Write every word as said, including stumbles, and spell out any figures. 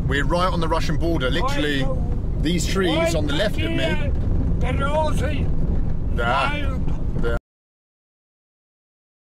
We're right on the Russian border, literally these trees on the left of me.